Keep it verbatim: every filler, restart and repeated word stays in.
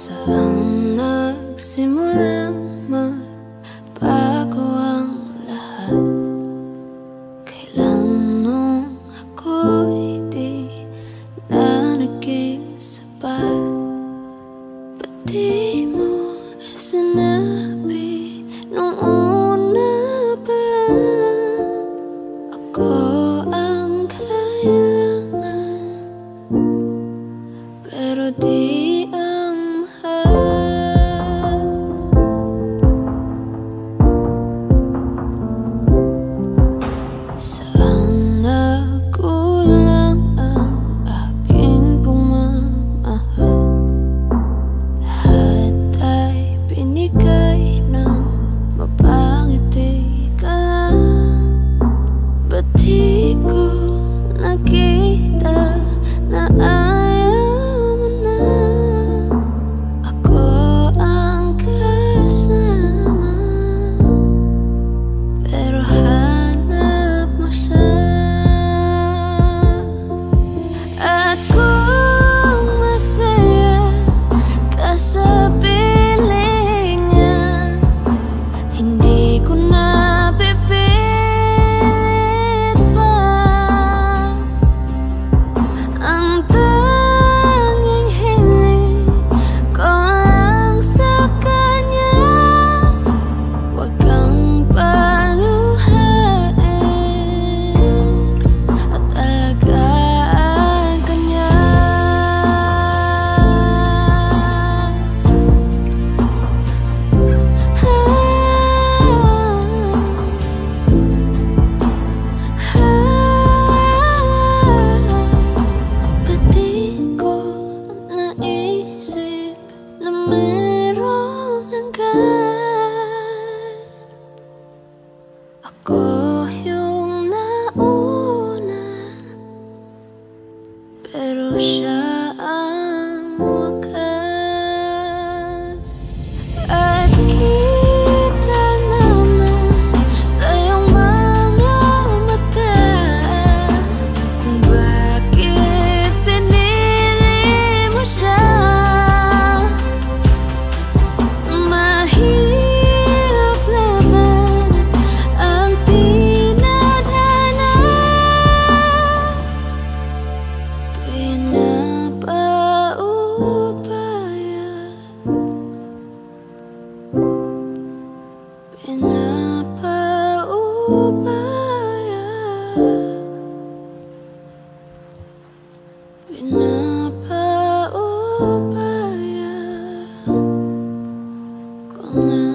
Saan nagsimulang magbago ang lahat? Kailan nung ako'y di na naging sapat? Ba't di mo sinabi nung una pa lang ako ang kailangan, pero di nakita na ayaw mo na ako ang kasama, pero hanap mo siya. At kung masaya ka sa piling niya, hindi ko na ako yung nauna, pero siya ang wakas. At kita naman sa iyong mga mata kung bakit pinili mo siya. Mahirap naman ang tinadhana, pinapaubaya, pinapaubaya, pinapaubaya ko na.